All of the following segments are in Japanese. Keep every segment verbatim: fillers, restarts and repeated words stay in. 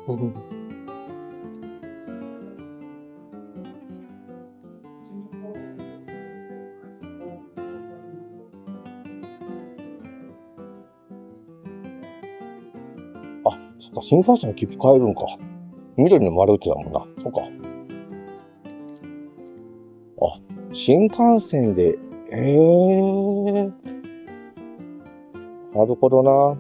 あ、そっか、新幹線の切符買えるんか。緑の丸打ちだもんな。そっか。あ、新幹線で、ええー。なるほどな。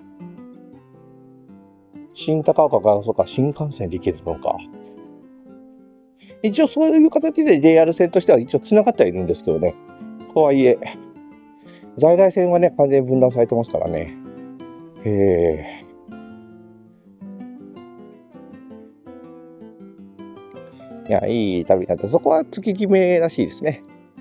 新高岡から、そうか、新幹線で行けるのか。一応そういう形で ジェイアール 線としては一応繋がってはいるんですけどね。とはいえ、在来線はね、完全に分断されてますからね。へえ。いや、いい旅だった。そこは月決めらしいですね。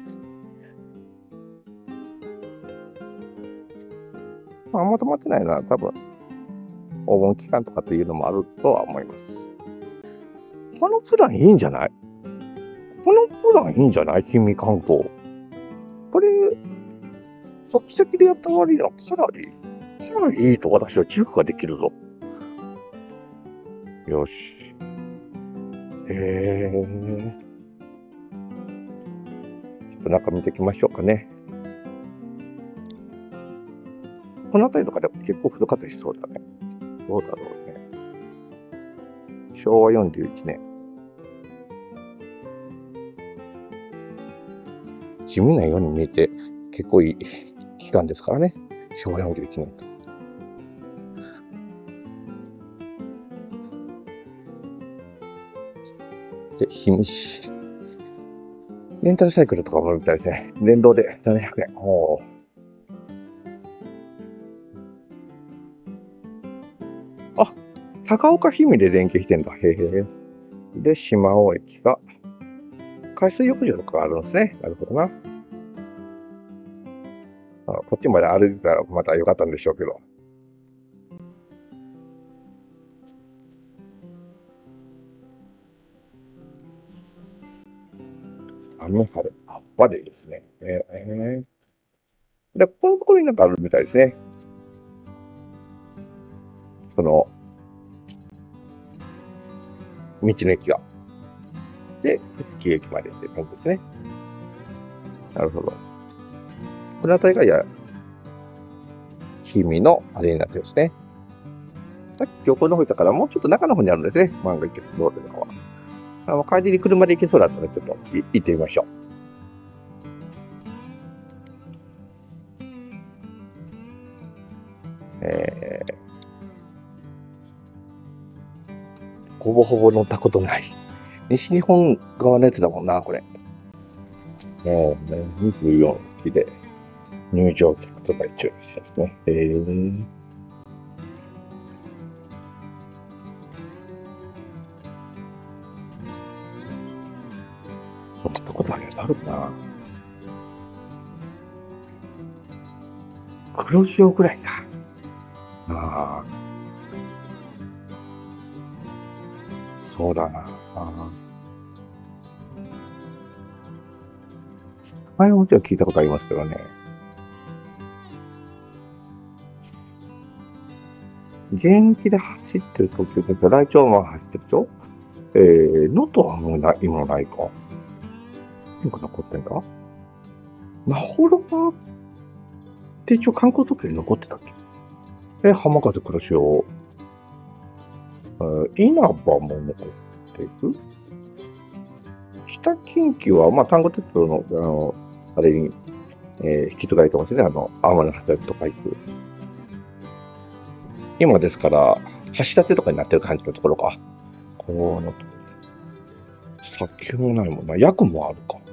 まあ、あんま止まってないのは多分、お盆期間とかというのもあるとは思います。このプランいいんじゃない？このプランいいんじゃない？氷見観光。これ、先々でやった割にはかなり、かなりいいと私は寄付ができるぞ。よし。へえ。ちょっと中見ていきましょうかね。この辺りとかでも結構古かったりしそうだね。どうだろうね。しょうわよんじゅういちねん。地味なように見えて結構いい期間ですからね。しょうわよんじゅういちねんと。で、氷見市。レンタルサイクルとかもあるみたいですね。電動でななひゃくえん。おー。あ、高岡氷見で連携してんだ。へえ。で、島尾駅が、海水浴場とかがあるんですね。なるほどな。あ、こっちまで歩いたらまた良かったんでしょうけど。雨晴れ、あっぱれですね。ええー。で、ここのところになんかあるみたいですね。その、道の駅が。で、富木駅までって感じですね。なるほど。この辺りがや、氷見のあれになってますね。さっき漁港の方行ったから、もうちょっと中の方にあるんですね。万が一道路の方は。あの帰りに車で行けそうだったので、ちょっと行ってみましょう。えー、ほぼほぼ乗ったことない。西日本側のやつだもんな、これ。もうね、にじゅうよんきで入場客とか一応ですね。えー、乗ったことあるやつあるかな。黒潮ぐらいか。ああ、そうだな。あ前ももちろん聞いたことありますけどね。現役で走ってる時々、ライチョウマン走ってるでしょ。えー、能登はもうな、今ないか。何か残ってんだ。まほろばって一応観光特区に残ってたっけ。え、浜風黒潮。えー、稲葉も残っている。北近畿は、まあ、丹後鉄道の、あの、あれに、えー、引き継がれてますね。あの、天の橋とか行く。今ですから、橋立てとかになってる感じのところか。こうのと。砂丘もないもんな。薬もあるか。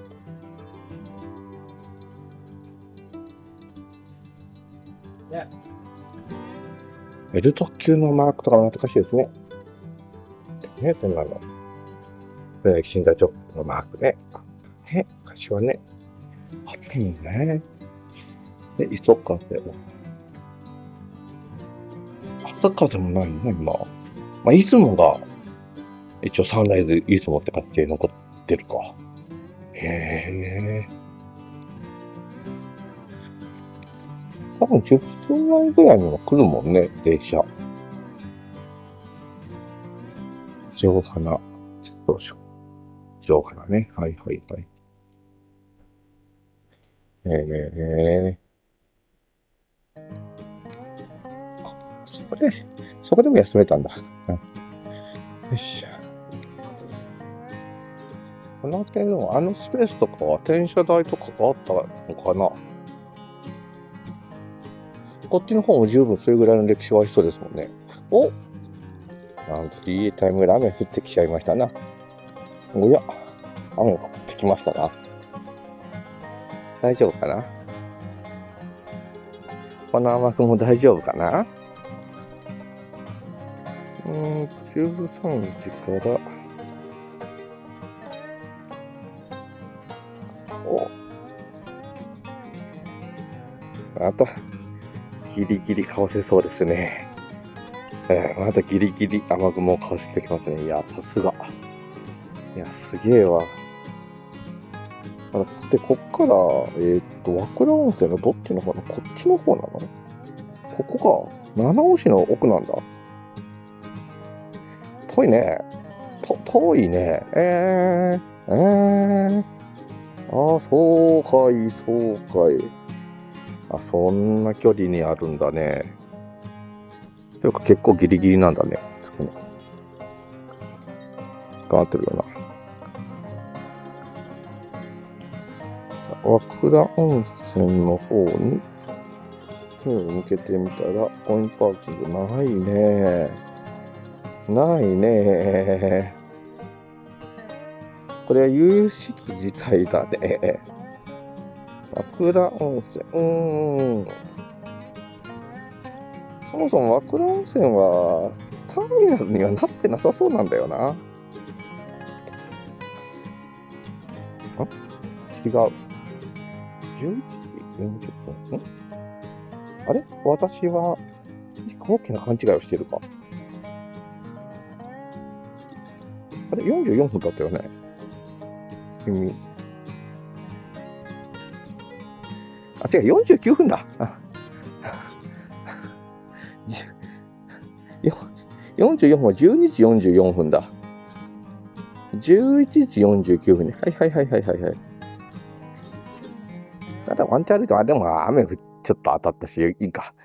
ね。エル特急のマークとか懐かしいですね。ね、そんなの。えー、新座直のマークね。ね、昔はね。あったもんね。で、磯風も。朝風もないの今。まあ、出雲が、一応サンライズ出雲って感じで残ってるか。へえ。多分じゅっぷんまえぐらいにも来るもんね、電車。 上花。どうしよう。上花ね。はいはいはい。えー、えー、そこで、そこでも休めたんだ。うん、よっしゃ。この点のあのスペースとかは転車台とかがあったのかな。こっちの方も十分それぐらいの歴史はありそうですもんね。お、なんと ディーエー タイムで雨降ってきちゃいましたな。おや、雨が降ってきましたな。大丈夫かな。この雨雲大丈夫かな。うーん、じゅうさんじから、お、また、ギリギリかわせそうですね。えー、またギリギリ雨雲をかわせてきますね。いや、さすが。いや、すげえわ。で、こっから、えーっと、和倉温泉のどっちの方なの？こっちの方なの？ここか。七尾市の奥なんだ。遠いね。と、遠いね。えー、えー。あ、そうかい、そうかい。あ、そんな距離にあるんだね。というか結構ギリギリなんだね。変わってるよな。和倉温泉の方に手を向けてみたら、コインパーキングないね。ないね。これは有識自体だね。和倉温泉。うーん。そもそも和倉温泉はターミナルにはなってなさそうなんだよな。あ、違う。じゅういちじよんじゅっぷん。んあれ、私は大きな勘違いをしているか。あれ、よんじゅうよんぷんだったよね。君。あ、違う、よんじゅうきゅうふんだ。よんじゅうよんふんはじゅうにじよんじゅうよんふんだ。じゅういちじよんじゅうきゅうふんね。はいはいはいはいはいはい。ただワンチャン歩いて、あ、でも雨ちょっと当たったし、いいか。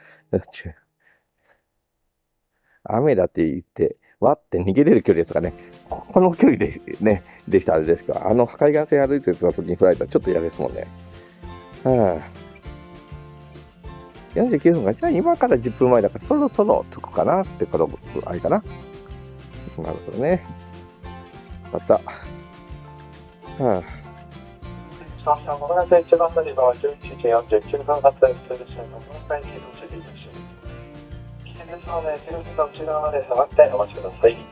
雨だって言って、わって逃げれる距離ですかね。この距離でね、できたあれですが、あの海岸線歩いてる時に振られたらちょっと嫌ですもんね。はあ、よんじゅうきゅうふんが、じゃあ今からじゅっぷんまえだからそろそろ着くかなってこと、あれかな。なるほどね。また。はあ。まもなくいちばん乗り場はじゅういちじよんじゅうきゅうふん発でするし、まもなく駅の次です。危険ですので、出口の内側まで下がってお待ちください。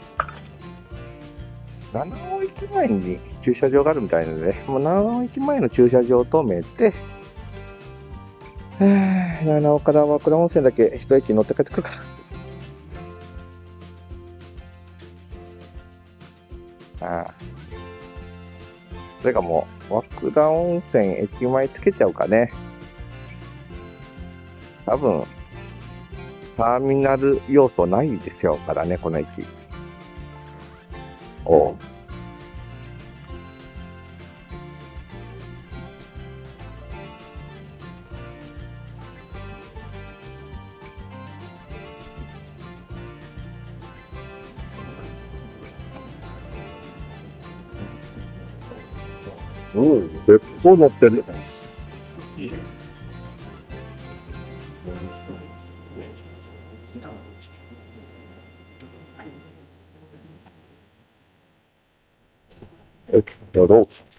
七尾駅前に駐車場があるみたいなので、もう七尾駅前の駐車場を止めて、七尾から和倉温泉だけ一駅乗って帰ってくるか。ああ。それかもう、和倉温泉駅前つけちゃうかね。多分、ターミナル要素ないですよからね、この駅。おう。うん、結構乗ってる。えっと、どう